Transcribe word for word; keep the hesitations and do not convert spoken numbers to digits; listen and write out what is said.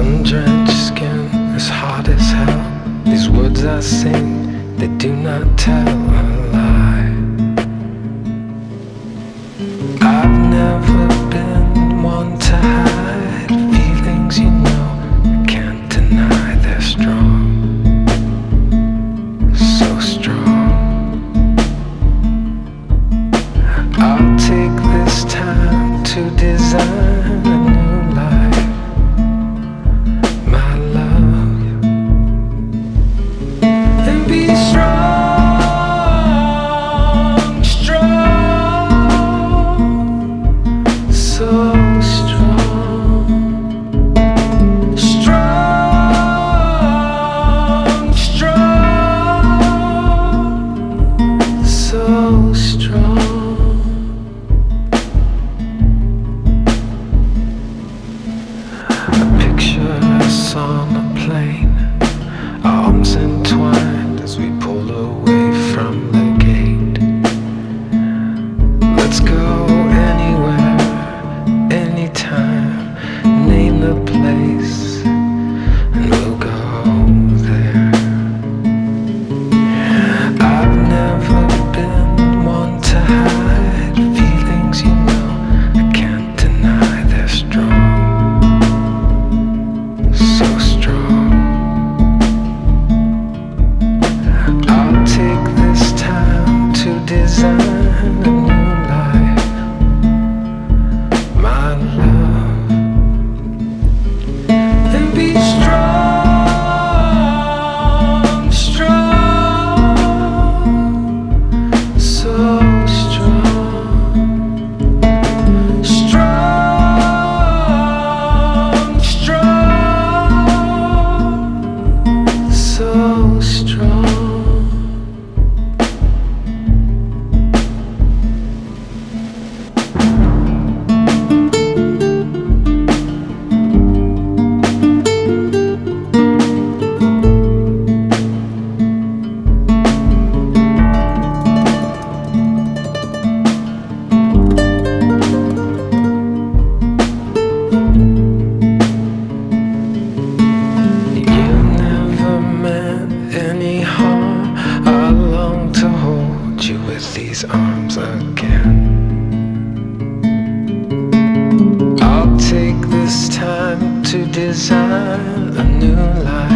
sun-drenched skin is hot as hell. These words I sing, they do not tell a lie. I've never been one to hide feelings, you know, I can't deny they're strong, so strong. I'll take this time to design a new life, my love, and be strong, strong, so strong, strong, strong, so strong. Us on a plane, arms entwined as we pull away from the gate. Let's go anywhere, anytime, name the place, and we'll go there. I've never been one to hide feelings, you know, I can't deny they're strong, so strong. I'll take this time to design a new life, my love, and be strong, strong, so strong, strong, strong, so strong. Any harm, I long to hold you with these arms again. I'll take this time to design a new life.